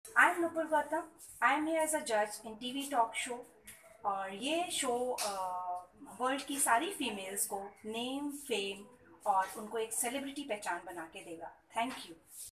I'm Nupur Goutam. I'm here as a judge in TV talk show और ये show world की सारी females को नेम फेम और उनको एक सेलिब्रिटी पहचान बना के देगा। Thank you.